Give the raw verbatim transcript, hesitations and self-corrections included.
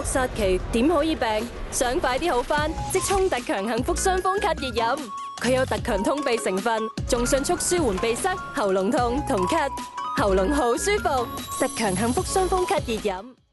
殺期，點可以病？想快啲好返，即沖特強幸福傷風咳熱飲。佢有特強通鼻成分，仲迅速舒緩鼻塞、喉嚨痛同咳，喉嚨好舒服。特強幸福傷風咳熱飲。